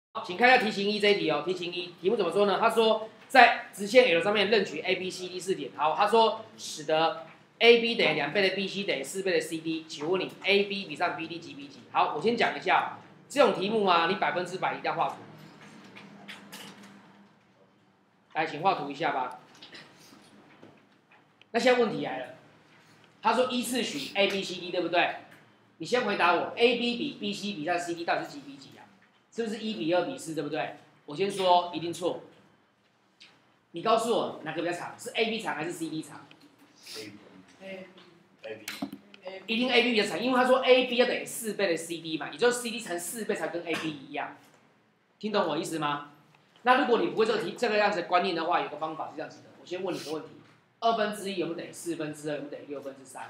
请看一下题型一这一题哦。题型一题目怎么说呢？他说在直线 L 上面任取 A、B、C、D 4点。好，他说使得 AB 等于2倍的 BC 等于4倍的 CD， 请问你 AB 比上 BD 及 B 几？好，我先讲一下这种题目啊，你100%一定要画图。来，请画图一下吧。那现在问题来了，他说依次取 A、B、C、D， 对不对？你先回答我 ，AB 比 BC 比上 CD 到底是几比几啊？是不是1比2比4，对不对？我先说一定错。你告诉我哪个比较长？是 AB 长还是 CD 长 ？AB。 一定 AB 比较长，因为他说 AB 要等于4倍的 CD 嘛，也就是 CD 乘4倍才跟 AB 一样。听懂我意思吗？那如果你不会这个样子的观念的话，有个方法是这样子的。我先问你个问题：1/2有没有等于2/4？有没有等于3/6？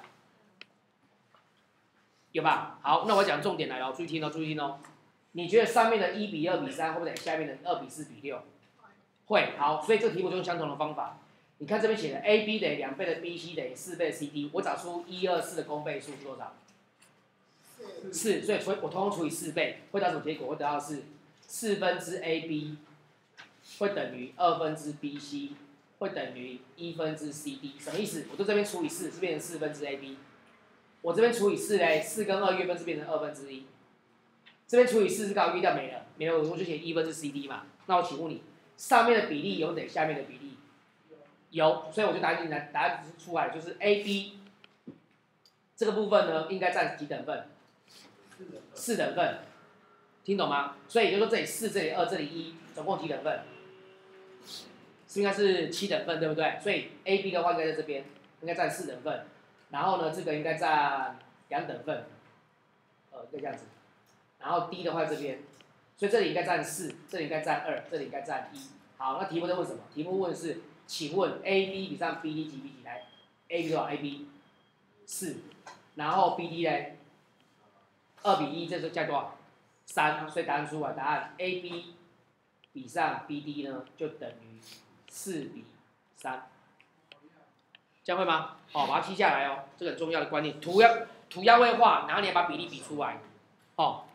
有吧？好，那我讲重点来了，注意听哦，注意听哦。你觉得上面的1比2比3会不会等于下面的2比4比6？会。好，所以这个题目就用相同的方法。你看这边写的 AB 等于2倍的 BC 等于4倍的 CD， 我找出1、2、4的公倍数是多少？4，所以我通通除以4倍，会得到什么结果？会得到是4/AB 会等于2/BC 会等于1/CD， 什么意思？我就这边除以4，是变成4/AB。我这边除以4嘞，4跟2约分是变成1/2。这边除以4是刚好约掉没了，我就写1/CD 嘛。那我请问你，上面的比例有等于下面的比例？有，所以我就答案出来，就是 AB 这个部分呢，应该占几等份？4等份，听懂吗？所以也就是说这里4，这里2，这里1，总共几等份？应该是7等份，对不对？所以 AB 的话应该在这边，应该占4等份。然后呢，这个应该占2等份，应该这样子。然后 D 的话这边，所以这里应该占4，这里应该占2，这里应该占1。好，那题目在问什么？题目问是，请问 AB 比上 BD 几比几？来 ，AB 多少 ？AB 4，然后 BD 呢？2比1，这是加多少？3，所以答案出来，答案 AB 比上 BD 呢，就等于4比3。这样会吗？好，把它记下来哦，这个很重要的观念。图要会画，然后你要把比例比出来，哦。